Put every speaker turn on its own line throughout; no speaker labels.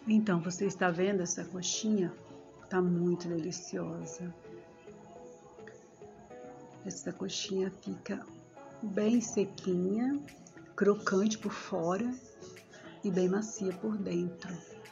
Então, você está vendo essa coxinha? Tá muito deliciosa. Essa coxinha fica bem sequinha, crocante por fora e bem macia por dentro.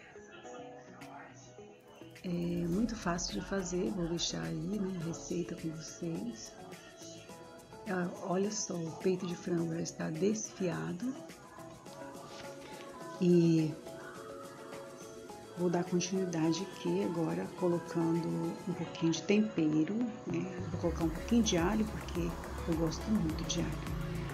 É muito fácil de fazer, vou deixar aí, né, a receita com vocês. Olha só, o peito de frango já está desfiado. E vou dar continuidade aqui agora, colocando um pouquinho de tempero, né? Vou colocar um pouquinho de alho, porque eu gosto muito de alho.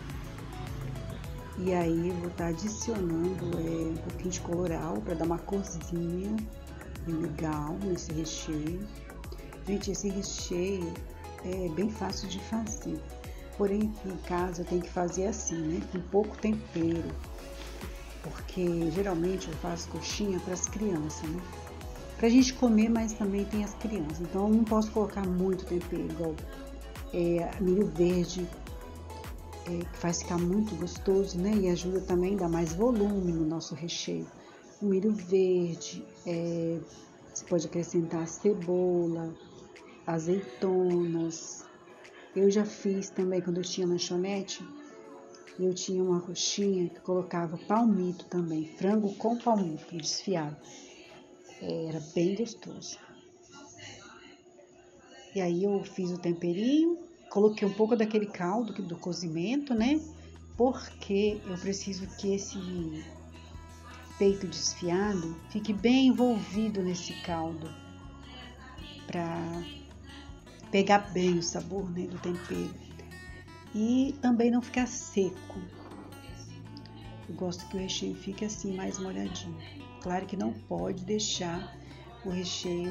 E aí, vou estar adicionando um pouquinho de colorau, para dar uma corzinha legal nesse recheio. Gente, esse recheio é bem fácil de fazer. Porém, aqui em casa eu tenho que fazer assim, né? Com pouco tempero. Porque geralmente eu faço coxinha para as crianças, né? Pra gente comer, mas também tem as crianças. Então eu não posso colocar muito tempero, igual milho verde, que faz ficar muito gostoso, né? E ajuda também a dar mais volume no nosso recheio. O milho verde, você pode acrescentar cebola, azeitonas. Eu já fiz também quando eu tinha lanchonete. Eu tinha uma coxinha que colocava palmito também, frango com palmito desfiado. Era bem gostoso. E aí eu fiz o temperinho, coloquei um pouco daquele caldo do cozimento, né? Porque eu preciso que esse peito desfiado fique bem envolvido nesse caldo, para pegar bem o sabor, né, do tempero. E também não ficar seco. Eu gosto que o recheio fique assim, mais molhadinho. Claro que não pode deixar o recheio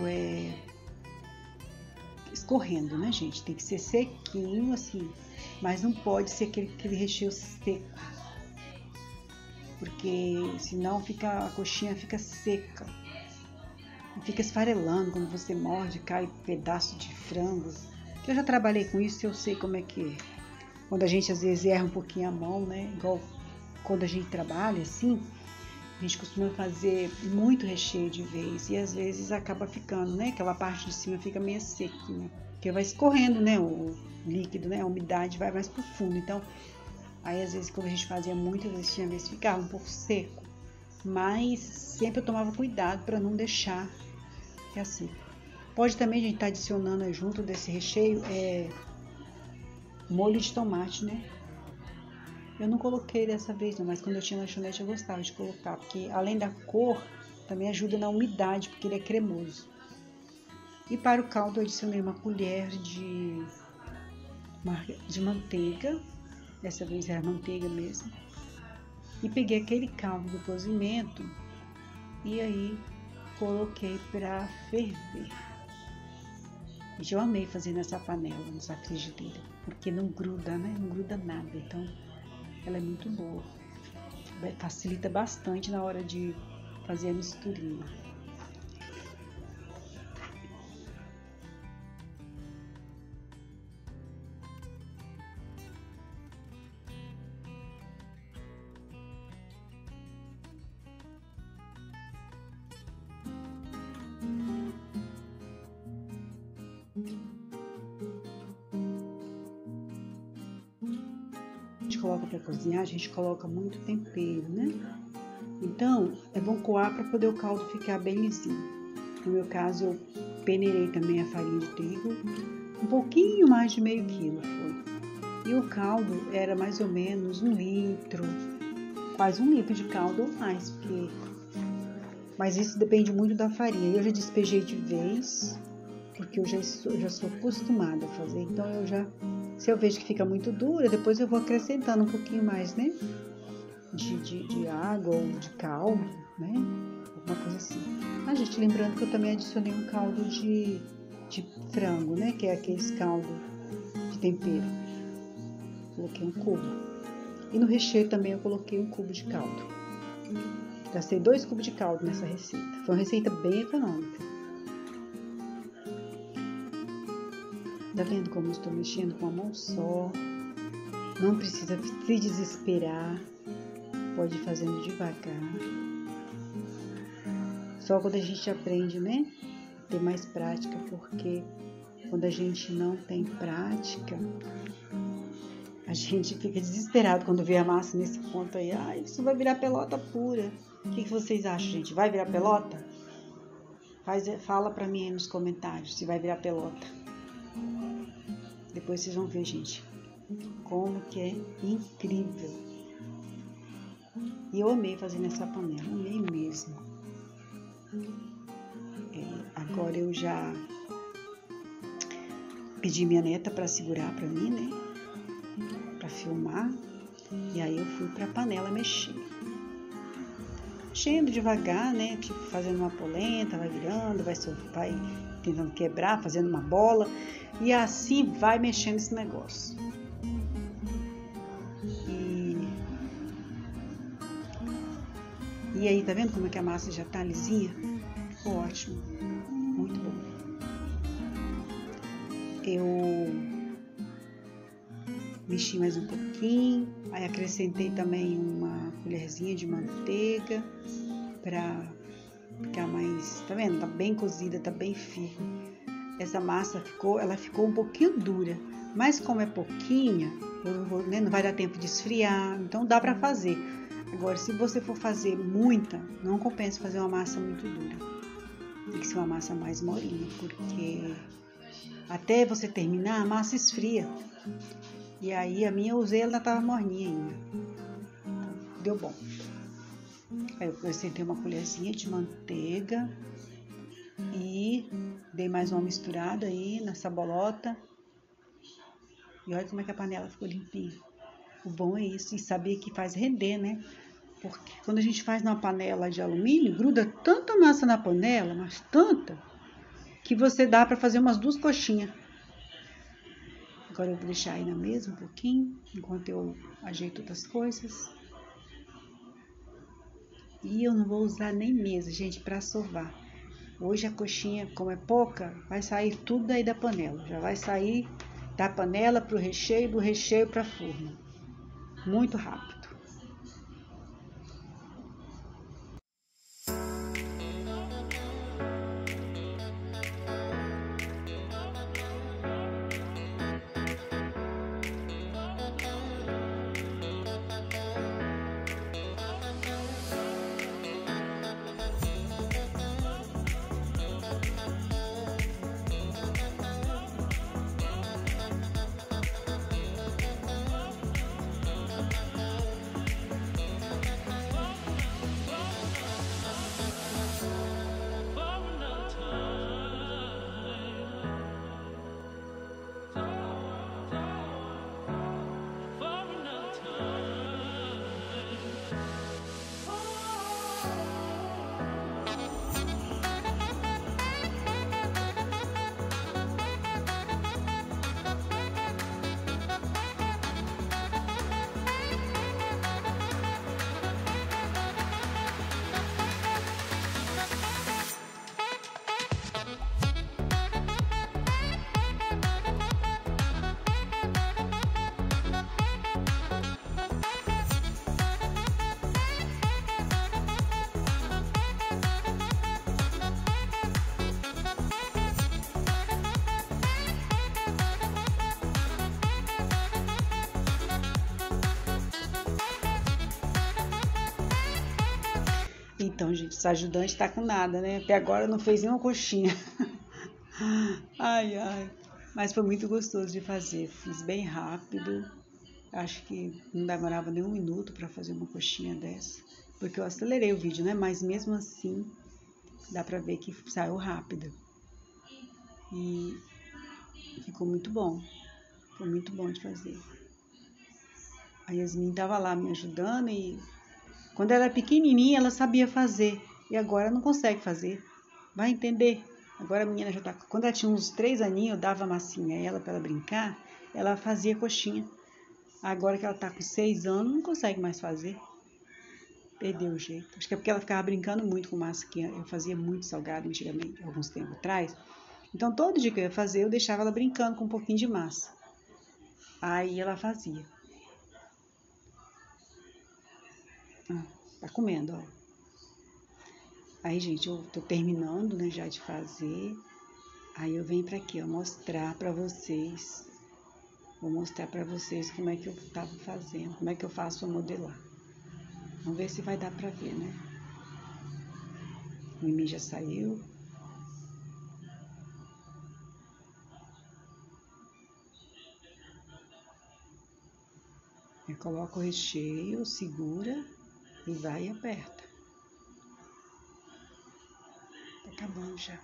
escorrendo, né, gente? Tem que ser sequinho, assim, mas não pode ser aquele recheio seco, porque senão a coxinha fica seca e fica esfarelando quando você morde, cai pedaço de frango. Eu já trabalhei com isso e eu sei como é que é. Quando a gente às vezes erra um pouquinho a mão, né? Igual quando a gente trabalha assim, a gente costuma fazer muito recheio de vez e às vezes acaba ficando, né? Aquela parte de cima fica meio sequinha, porque vai escorrendo, né? O líquido, né? A umidade vai mais pro fundo. Então, aí às vezes quando a gente fazia muito, às vezes ficava um pouco seco, mas sempre eu tomava cuidado para não deixar assim. Pode também a gente estar adicionando junto desse recheio molho de tomate, né? Eu não coloquei dessa vez não, mas quando eu tinha lanchonete eu gostava de colocar, porque além da cor, também ajuda na umidade, porque ele é cremoso. E para o caldo eu adicionei uma colher de manteiga, dessa vez era manteiga mesmo. E peguei aquele caldo do cozimento e aí coloquei para ferver. E eu amei fazer nessa panela, nessa frigideira, porque não gruda, né? Não gruda nada, então ela é muito boa. Facilita bastante na hora de fazer a misturinha. A gente coloca para cozinhar, a gente coloca muito tempero, né? Então, é bom coar para poder o caldo ficar bem lisinho. No meu caso, eu peneirei também a farinha de trigo, um pouquinho mais de meio quilo foi. E o caldo era mais ou menos 1 litro, quase 1 litro de caldo ou mais, mas isso depende muito da farinha. Eu já despejei de vez, porque eu já sou acostumada a fazer, então se eu vejo que fica muito dura, depois eu vou acrescentando um pouquinho mais, né? De água ou de caldo, né? Alguma coisa assim. Ah, gente, lembrando que eu também adicionei um caldo de frango, né? Que é aqueles caldo de tempero. Coloquei um cubo. E no recheio também eu coloquei um cubo de caldo. Gastei 2 cubos de caldo nessa receita. Foi uma receita bem econômica. Tá vendo como eu estou mexendo com a mão só? Não precisa se desesperar. Pode ir fazendo devagar. Só quando a gente aprende, né? Ter mais prática, porque quando a gente não tem prática, a gente fica desesperado quando vê a massa nesse ponto aí. Ai, isso vai virar pelota pura. O que vocês acham, gente? Vai virar pelota? Fala pra mim aí nos comentários se vai virar pelota. Depois vocês vão ver, gente, como que é incrível. E eu amei fazer nessa panela, amei mesmo. Agora eu já pedi minha neta para segurar para mim, né? Para filmar. E aí eu fui para a panela mexer. Mexendo devagar, né? Tipo, fazendo uma polenta, vai virando, vai tentando quebrar, fazendo uma bola. E assim vai mexendo esse negócio. E aí, tá vendo como é que a massa já tá lisinha? Ficou ótimo. Muito bom. Eu mexi mais um pouquinho, aí acrescentei também uma colherzinha de manteiga pra ficar mais, tá vendo? Tá bem cozida, tá bem firme. Essa massa ela ficou um pouquinho dura, mas como é pouquinha, né, não vai dar tempo de esfriar, então dá pra fazer. Agora, se você for fazer muita, não compensa fazer uma massa muito dura. Tem que ser uma massa mais molinha, porque até você terminar, a massa esfria. E aí a minha eu usei, ela tava morninha ainda. Então, deu bom. Aí eu acrescentei uma colherzinha de manteiga e dei mais uma misturada aí nessa bolota. E olha como é que a panela ficou limpinha. O bom é isso, e saber que faz render, né? Porque quando a gente faz numa panela de alumínio, gruda tanta massa na panela, mas tanta, que você dá para fazer umas 2 coxinhas. Agora eu vou deixar aí na mesa um pouquinho, enquanto eu ajeito outras coisas. E eu não vou usar nem mesa, gente, para sovar. Hoje a coxinha, como é pouca, vai sair tudo daí da panela. Já vai sair da panela para o recheio, do recheio para a forma. Muito rápido. Então, gente, essa ajudante tá com nada, né? Até agora não fez nenhuma coxinha. Ai, ai. Mas foi muito gostoso de fazer. Fiz bem rápido. Acho que não demorava nem 1 minuto para fazer uma coxinha dessa. Porque eu acelerei o vídeo, né? Mas mesmo assim, dá pra ver que saiu rápido. E ficou muito bom. Foi muito bom de fazer. A Yasmin tava lá me ajudando e quando ela era pequenininha, ela sabia fazer. E agora não consegue fazer. Vai entender. Agora a menina já tá... Quando ela tinha uns 3 aninhos, eu dava massinha a ela para ela brincar. Ela fazia coxinha. Agora que ela tá com 6 anos, não consegue mais fazer. Perdeu o jeito. Acho que é porque ela ficava brincando muito com massa, que eu fazia muito salgado antigamente, alguns tempos atrás. Então, todo dia que eu ia fazer, eu deixava ela brincando com um pouquinho de massa. Aí ela fazia. Tá comendo, ó. Aí, gente, eu tô terminando, né, já de fazer. Aí eu venho pra aqui, ó, mostrar pra vocês. Vou mostrar pra vocês como é que eu tava fazendo, como é que eu faço a modelar. Vamos ver se vai dar pra ver, né? O Mimi já saiu. Eu coloco o recheio, segura e vai e aperta. Tá acabando já.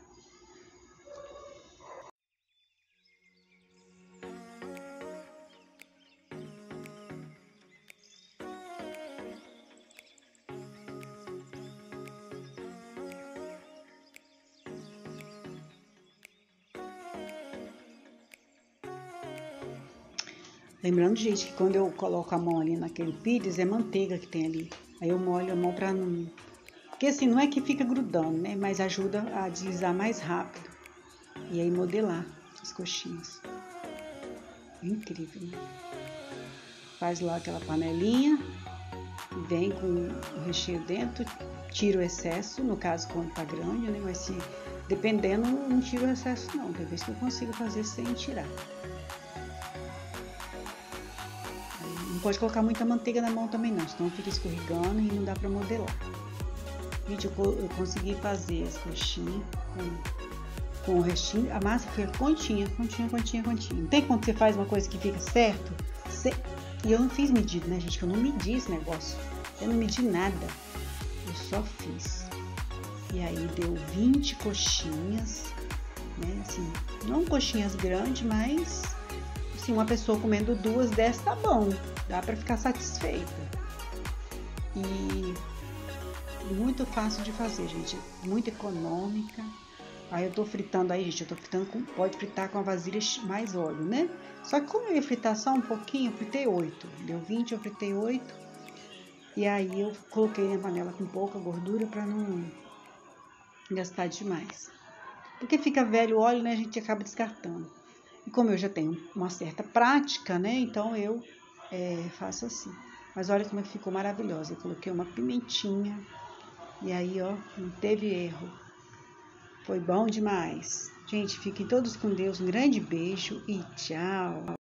Lembrando, gente, que quando eu coloco a mão ali naquele pires, é manteiga que tem ali. Aí eu molho a mão pra não... Porque assim, não é que fica grudando, né? Mas ajuda a deslizar mais rápido. E aí modelar as coxinhas. Incrível, né? Faz lá aquela panelinha. Vem com o recheio dentro. Tira o excesso, no caso quando tá grande, né? Mas se dependendo, não tiro o excesso não. Tem vezes que eu consigo fazer sem tirar. Não pode colocar muita manteiga na mão também não, senão fica escorregando e não dá pra modelar. Gente, eu consegui fazer as coxinhas com o restinho. A massa fica continha. Não tem quando você faz uma coisa que fica certo? E eu não fiz medida, né, gente? Eu não medi esse negócio. Eu não medi nada. Eu só fiz. E aí deu 20 coxinhas, né? Assim, não coxinhas grandes, mas assim, uma pessoa comendo duas dessas tá bom. Dá pra ficar satisfeita. E muito fácil de fazer, gente. Muito econômica. Aí eu tô fritando aí, gente. Eu tô fritando com... Pode fritar com a vasilha mais óleo, né? Só que como eu ia fritar só um pouquinho, eu fritei 8. Deu 20, eu fritei 8. E aí eu coloquei na panela com pouca gordura pra não gastar demais. Porque fica velho o óleo, né? A gente acaba descartando. E como eu já tenho uma certa prática, né? Então eu faço assim. Mas olha como é que ficou maravilhosa. Eu coloquei uma pimentinha. E aí, ó, não teve erro. Foi bom demais. Gente, fiquem todos com Deus. Um grande beijo e tchau.